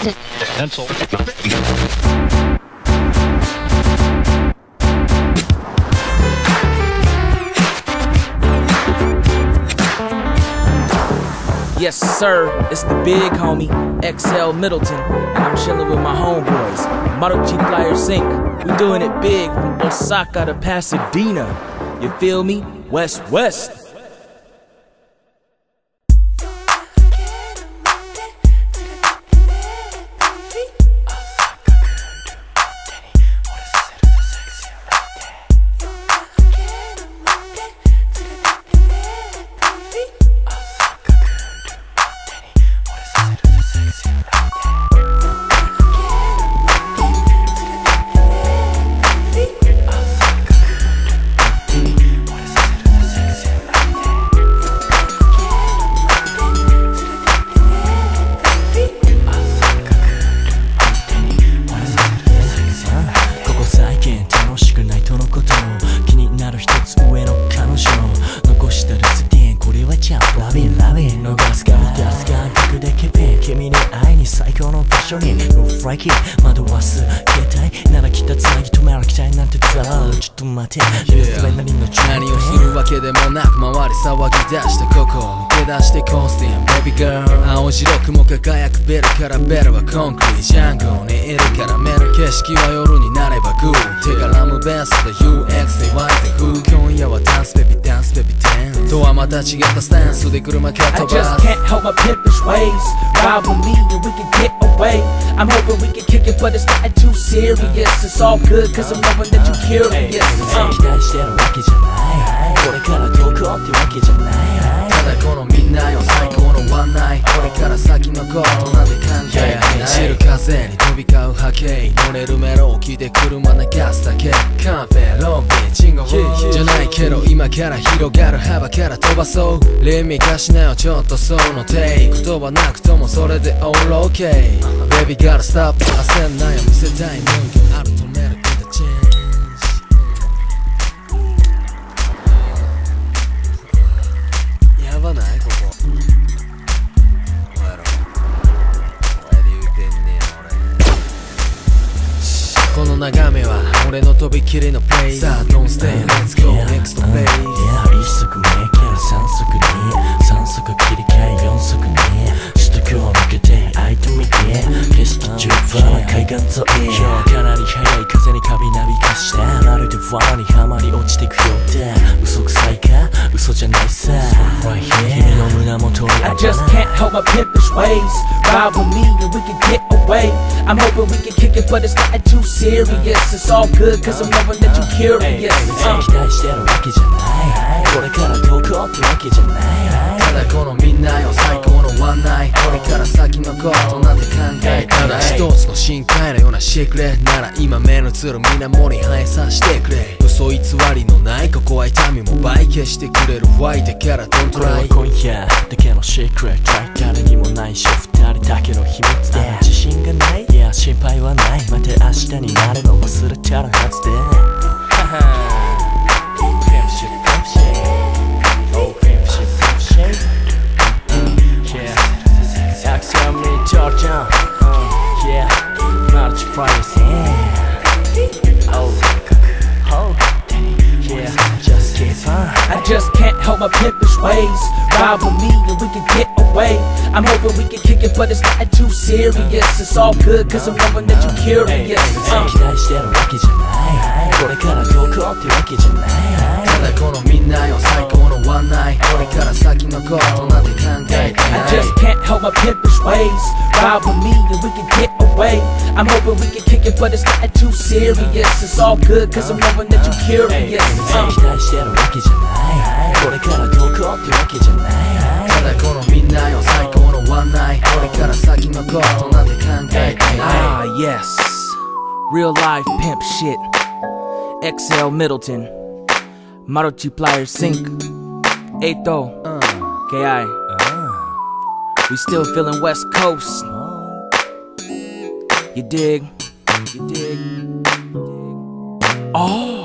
Pencil. Yes, sir, it's the big homie, XL Middleton, and I'm chilling with my homeboys, Maruchi Flyer Sync. We doing it big from Osaka to Pasadena. You feel me? West, West. 窓はす携帯なら来たつなぎ止めらきたいなんてさちょっと待て何をするわけでもなく周り騒ぎ出してここ抜け出してコンスティンベビーガール青白くも輝くベルからベルはコンクリジャングルにいるからメル景色は夜になればグー手からムベースで UX で Y でフ今夜はダンスベビーダンスベビーダンスとはまた違ったスタンスで車蹴飛ばす I just can't help my pimpish ways. Ride with me and we can get away. I'm hoping we can kick it, but it's not too serious. It's all good, cause I'm knowing that you're curious. 期待してるわけじゃないこれからどこってわけじゃないただこのみんなよ最高のワンナイトこれから先のことなんて考えない知る風に飛び交う波形乗れるメロを聞いて車流すだけカンフェロンビーチンゴじゃないけど今から広がる幅から飛ばそうレミかしなよちょっとそのテイク言葉なくともそれでオールオーケーベビーガルストップ焦んなよ見せたいもんがある止めるインターチェンジやばないここおやろおやで言うてんねん俺この眺めは俺のとびきりのプレイさあ Don't stay let's go next place 一足目から三足に三足切り替え四足に首都高を抜けて開いてみて景色中は海岸沿い今日かなり速い風にカビなびかしてまるで罠にはまり落ちてくようで嘘くさいか嘘じゃないさ君の胸元に I just can't help my pimpish ways. Ride with me and we can get away. I'm hoping we can kick it, but it's not too serious. It's all good, cause I'm knowing that you're curious. 期待してるわけじゃないこれからどこってわけじゃないただこのみんなよ最高のワンナイトこれから先のことなんて考えただ一つの深海のようなシークレットなら今目の映る水面に反映させてくれ嘘偽りのないここは痛みも倍消してくれるワイだからドントライ今夜だけのシークレット誰にもないし二人だけの秘密で自信がないいや心配はないまた明日になるの忘れちゃうはずでGeorgia, yeah, Maruchi Flyer Sync. Yeah, just keep on. I just can't help my pimpish ways. Ride with me and we can get away. I'm hoping we can kick it, but it's not too serious. It's all good, cause I'm knowing that you're curious. 期待してるわけじゃないこれからどこってわけじゃないただこのみんなよ最高のワンナイトこれから先のことなんて考えてない I just can't help my pimpish ways. Ride with me and we can get away. I'm hoping we can kick it, but it's not too serious. It's all good, cause I'm knowing that you're curious. 期待してるわけじゃないこれからどこってわけじゃないただこのみんなよ最高のワンナイトこれから先のことなんて考えてない Ah, yes. Real life pimp shit. XL Middleton. Maruchi Flyer Sync. Eito. KI. We still feeling West Coast. You dig? You dig? Oh.